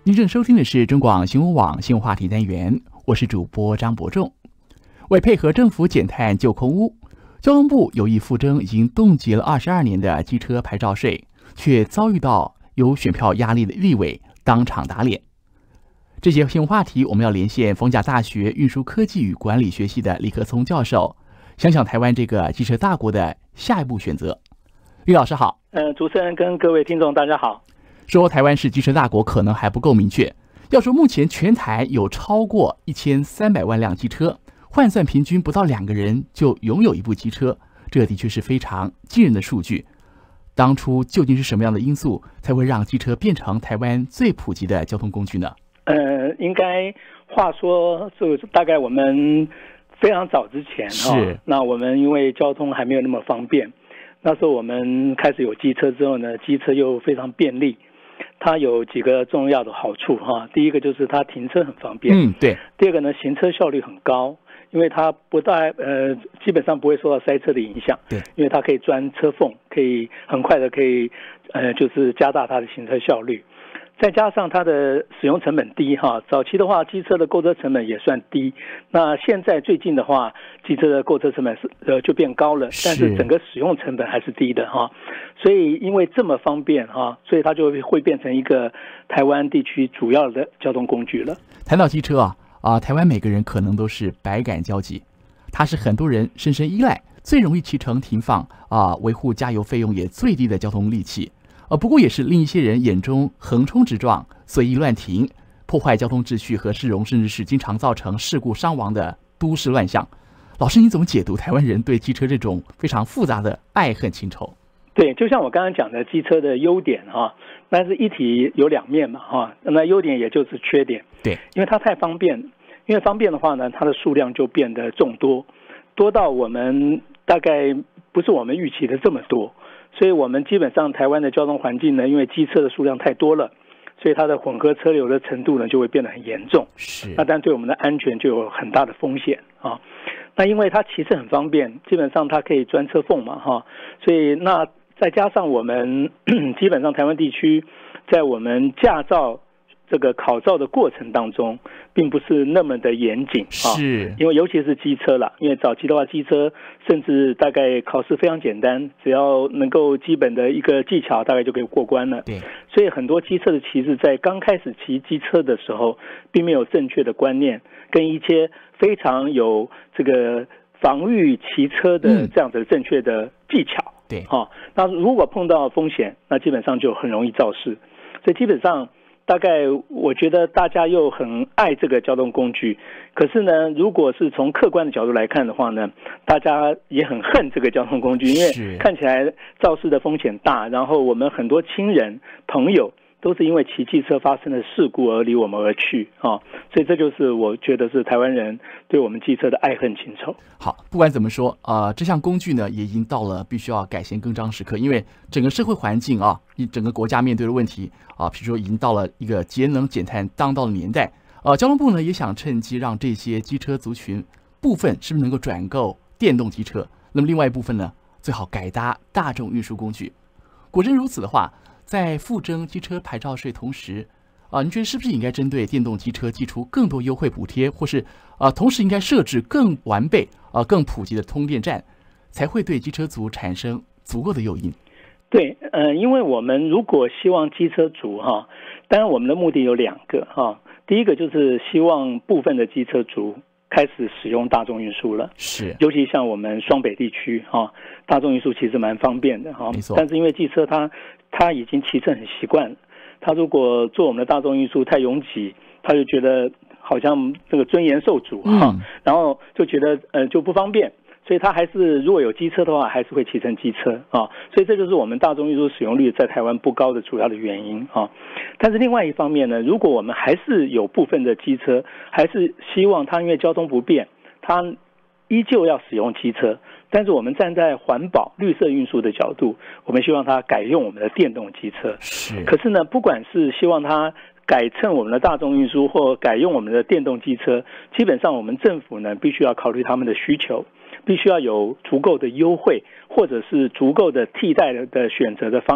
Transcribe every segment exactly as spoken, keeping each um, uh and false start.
您正收听的是中广新闻网新闻话题单元，我是主播张伯仲。为配合政府减碳救空污，交通部有意复征已经冻结了二十二年的机车牌照税，却遭遇到有选票压力的立委当场打脸。这些新闻话题，我们要连线逢甲大学运输科技与管理学系的李克聪教授，想想台湾这个机车大国的下一步选择。李老师好。 呃，主持人跟各位听众大家好。 说台湾是机车大国可能还不够明确，要说目前全台有超过一千三百万辆机车，换算平均不到两个人就拥有一部机车，这的确是非常惊人的数据。当初究竟是什么样的因素才会让机车变成台湾最普及的交通工具呢？ 呃，应该话说，就大概我们非常早之前是、 哦，那我们因为交通还没有那么方便，那时候我们开始有机车之后呢，机车又非常便利。它有几个重要的好处哈，第一个就是它停车很方便， 嗯，对。 第二个呢，行车效率很高，因为它不大呃，基本上不会受到塞车的影响， 对， 因为它可以钻车缝，可以很快的可以呃，就是加大它的行车效率。再加上它的使用成本低哈，早期的话机车的购车成本也算低，那现在最近的话机车的购车成本是呃就变高了，但是整个使用成本还是低的哈，所以因为这么方便哈，所以它就会变成一个台湾地区主要的交通工具了。 谈到机车啊啊，台湾每个人可能都是百感交集，它是很多人深深依赖、最容易骑乘停放啊，维护加油费用也最低的交通利器。呃，不过也是另一些人眼中横冲直撞、随意乱停、破坏交通秩序和市容，甚至是经常造成事故伤亡的都市乱象。老师，你怎么解读台湾人对机车这种非常复杂的爱恨情仇？ 对，就像我刚刚讲的机车的优点哈，但是一体有两面嘛哈，那优点也就是缺点。 对， 因为它太方便，因为方便的话呢，它的数量就变得众多，多到我们大概不是我们预期的这么多。所以我们基本上台湾的交通环境呢，因为机车的数量太多了，所以它的混合车流的程度呢就会变得很严重。 是， 那但对我们的安全就有很大的风险啊。那因为它骑车很方便，基本上它可以钻车缝嘛哈，所以那再加上我们基本上台湾地区在我们驾照这个考照的过程当中，并不是那么的严谨啊， 是， 因为尤其是机车啦，因为早期的话，机车甚至大概考试非常简单，只要能够基本的一个技巧，大概就可以过关了。 对， 所以很多机车的骑士在刚开始骑机车的时候，并没有正确的观念，跟一些非常有这个防御骑车的这样子正确的技巧。 嗯、对， 啊，那如果碰到风险，那基本上就很容易肇事。所以基本上。大概我觉得大家又很爱这个交通工具，可是呢，如果是从客观的角度来看的话呢，大家也很恨这个交通工具，因为看起来肇事的风险大，然后我们很多亲人朋友都是因为骑机车发生的事故而离我们而去啊，所以这就是我觉得是台湾人对我们机车的爱恨情仇。 好，不管怎么说，呃，这项工具呢也已经到了必须要改弦更张时刻，因为整个社会环境啊，整个国家面对的问题啊，比如说已经到了一个节能减碳当道的年代。呃，交通部呢也想趁机让这些机车族群部分是不是能够转购电动机车，那么另外一部分呢，最好改搭大众运输工具。果真如此的话，在复征机车牌照税同时，啊、呃，您觉得是不是应该针对电动机车寄出更多优惠补贴，或是啊、呃，同时应该设置更完备、啊、呃、更普及的充电站，才会对机车族产生足够的诱因？ 对，呃，因为我们如果希望机车族哈，当然我们的目的有两个哈，第一个就是希望部分的机车族开始使用大众运输了， 是， 尤其像我们双北地区哈，大众运输其实蛮方便的哈， 没错。 但是因为机车它他已经骑车很习惯了，他如果坐我们的大众运输太拥挤，他就觉得好像这个尊严受阻哈、嗯，然后就觉得呃就不方便，所以他还是如果有机车的话，还是会骑乘机车啊，所以这就是我们大众运输使用率在台湾不高的主要的原因啊。但是另外一方面呢，如果我们还是有部分的机车，还是希望它因为交通不便，它依旧要使用机车。但是我们站在环保绿色运输的角度，我们希望它改用我们的电动机车。 是。 可是呢，不管是希望它改乘我们的大众运输或改用我们的电动机车，基本上我们政府呢必须要考虑他们的需求，必须要有足够的优惠或者是足够的替代的选择的方案，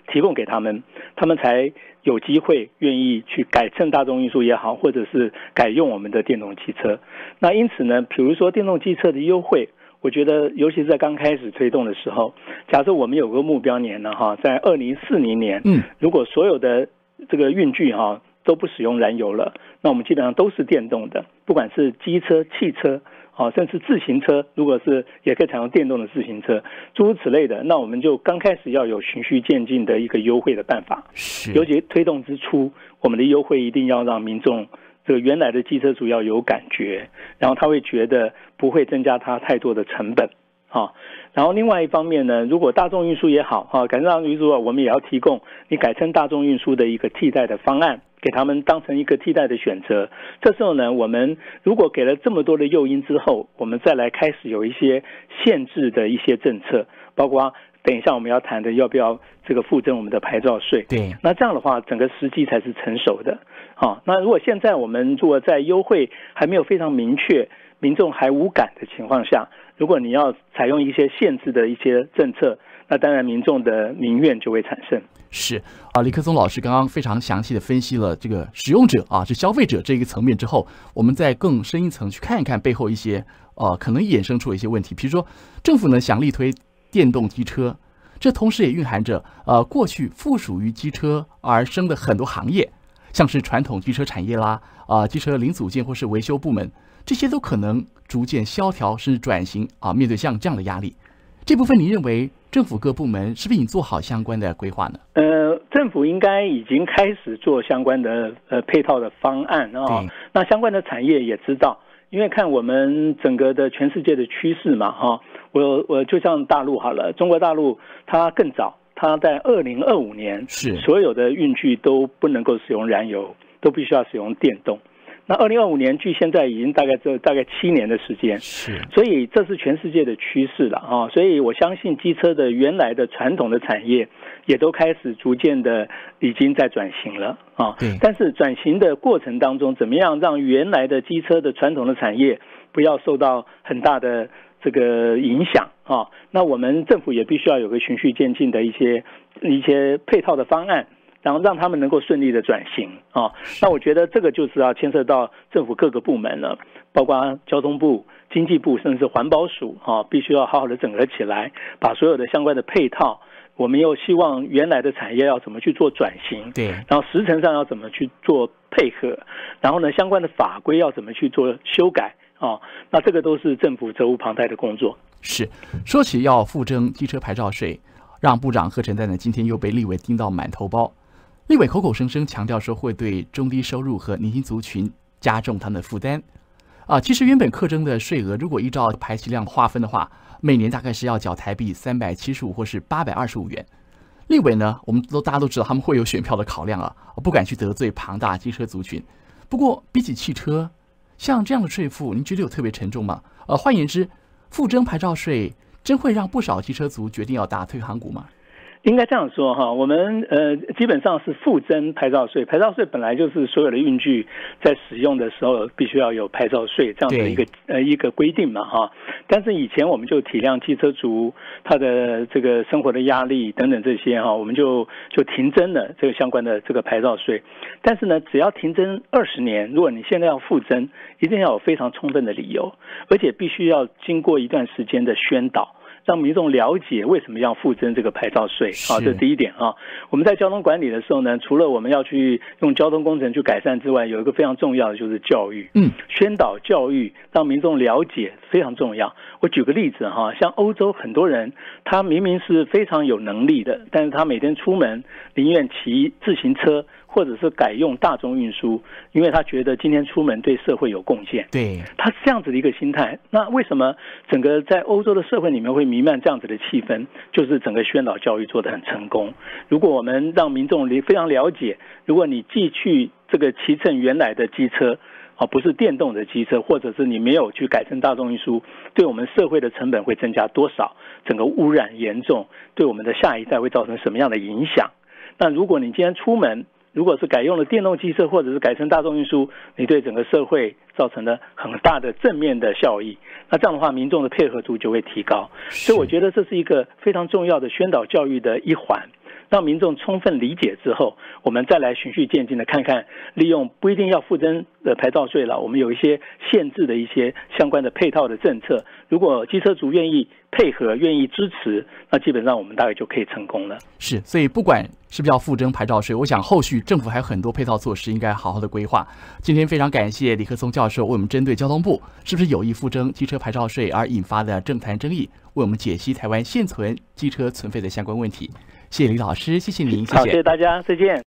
提供给他们，他们才有机会愿意去改乘大众运输也好，或者是改用我们的电动汽车。那因此呢，比如说电动机车的优惠，我觉得尤其是在刚开始推动的时候，假设我们有个目标年呢，哈，在二零四零年，嗯，如果所有的这个运具哈都不使用燃油了，那我们基本上都是电动的，不管是机车、汽车，啊，甚至自行车，如果是也可以采用电动的自行车，诸如此类的，那我们就刚开始要有循序渐进的一个优惠的办法。尤其推动之初，我们的优惠一定要让民众这个原来的机车主要有感觉，然后他会觉得不会增加他太多的成本。啊，然后另外一方面呢，如果大众运输也好，啊，改乘大众运输啊，我们也要提供你改乘大众运输的一个替代的方案，给他们当成一个替代的选择。这时候呢，我们如果给了这么多的诱因之后，我们再来开始有一些限制的一些政策，包括等一下我们要谈的要不要这个附赠我们的牌照税。 对， 那这样的话，整个时机才是成熟的。啊，那如果现在我们如果在优惠还没有非常明确，民众还无感的情况下，如果你要采用一些限制的一些政策，那当然民众的民怨就会产生。 是啊，李克松老师刚刚非常详细的分析了这个使用者啊，是消费者这一个层面之后，我们再更深一层去看一看背后一些呃可能衍生出的一些问题。比如说，政府呢想力推电动机车，这同时也蕴含着呃过去附属于机车而生的很多行业，像是传统机车产业啦，啊、呃、机车零组件或是维修部门，这些都可能逐渐萧条甚至转型啊，面对像这样的压力，这部分你认为政府各部门是不是已经做好相关的规划呢？ 呃，政府应该已经开始做相关的呃配套的方案啊、哦。那相关的产业也知道，因为看我们整个的全世界的趋势嘛，哈、哦，我我就像大陆好了，中国大陆它更早，它在二零二五年是所有的运具都不能够使用燃油，都必须要使用电动。那二零二五年距现在已经大概这大概七年的时间，是，所以这是全世界的趋势了啊！所以我相信机车的原来的传统的产业也都开始逐渐的已经在转型了啊。但是转型的过程当中，怎么样让原来的机车的传统的产业不要受到很大的这个影响啊？那我们政府也必须要有个循序渐进的一些一些配套的方案。然后让他们能够顺利的转型啊，那我觉得这个就是要牵涉到政府各个部门了，包括交通部、经济部，甚至是环保署啊，必须要好好的整合起来，把所有的相关的配套，我们又希望原来的产业要怎么去做转型，对，然后时程上要怎么去做配合，然后呢，相关的法规要怎么去做修改啊，那这个都是政府责无旁贷的工作。是，说起要附征机车牌照税，让部长贺陈旦呢今天又被立委盯到满头包。立委口口声声强调说会对中低收入和年轻族群加重他们的负担，啊，其实原本课征的税额如果依照排气量划分的话，每年大概是要缴台币三百七十五或是八百二十五元。立委呢，我们都大家都知道他们会有选票的考量啊，不敢去得罪庞大机车族群。不过比起汽车，像这样的税负，您觉得有特别沉重吗？呃，换言之，附征牌照税真会让不少机车族决定要打退行鼓吗？应该这样说哈，我们呃基本上是附征牌照税，牌照税本来就是所有的运具在使用的时候必须要有牌照税这样的一个呃一个规定嘛哈。但是以前我们就体谅机车族他的这个生活的压力等等这些哈，我们就就停征了这个相关的这个牌照税。但是呢，只要停征二十年，如果你现在要附征，一定要有非常充分的理由，而且必须要经过一段时间的宣导。让民众了解为什么要附征这个牌照税啊，这是第一点啊。我们在交通管理的时候呢，除了我们要去用交通工程去改善之外，有一个非常重要的就是教育，嗯，宣导教育，让民众了解非常重要。我举个例子哈，像欧洲很多人，他明明是非常有能力的，但是他每天出门宁愿骑自行车。或者是改用大众运输，因为他觉得今天出门对社会有贡献。对，他是这样子的一个心态。那为什么整个在欧洲的社会里面会弥漫这样子的气氛？就是整个宣导教育做得很成功。如果我们让民众非常了解，如果你继续这个骑乘原来的机车，啊，不是电动的机车，或者是你没有去改成大众运输，对我们社会的成本会增加多少？整个污染严重，对我们的下一代会造成什么样的影响？那如果你今天出门，如果是改用了电动机车或者是改成大众运输，你对整个社会造成了很大的正面的效益，那这样的话民众的配合度就会提高。所以我觉得这是一个非常重要的宣导教育的一环。 让民众充分理解之后，我们再来循序渐进的看看，利用不一定要复征的牌照税了，我们有一些限制的一些相关的配套的政策，如果机车族愿意配合、愿意支持，那基本上我们大概就可以成功了。 是，所以不管是不是要复征牌照税，我想后续政府还有很多配套措施应该好好的规划。今天非常感谢李克松教授为我们针对交通部是不是有意复征机车牌照税而引发的政坛争议，为我们解析台湾现存机车存废的相关问题。谢谢李老师，谢谢您，谢谢。 好，谢谢大家，再见。